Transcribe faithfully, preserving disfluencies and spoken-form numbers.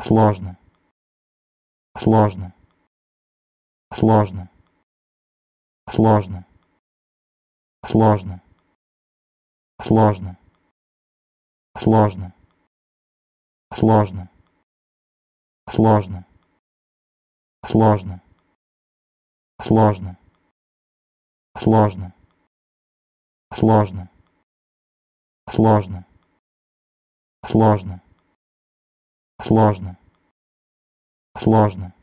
сложно, сложно, сложно, сложно, сложно, сложно, сложно, сложно, сложно, сложно, сложно, сложно, сложно, сложно, сложно, сложно, сложно,